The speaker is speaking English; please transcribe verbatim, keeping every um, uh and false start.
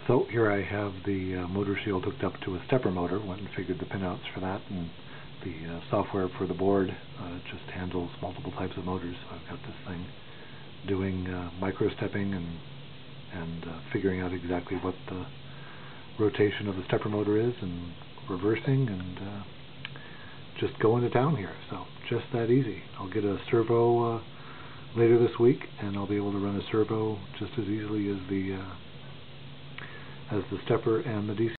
So here I have the uh, motor shield hooked up to a stepper motor. Went and figured the pinouts for that, and the uh, software for the board uh, just handles multiple types of motors. So I've got this thing doing uh, micro stepping and and uh, figuring out exactly what the rotation of the stepper motor is, and reversing, and uh, just going to town here. So just that easy. I'll get a servo uh, later this week, and I'll be able to run a servo just as easily as the uh, as the stepper and the D C.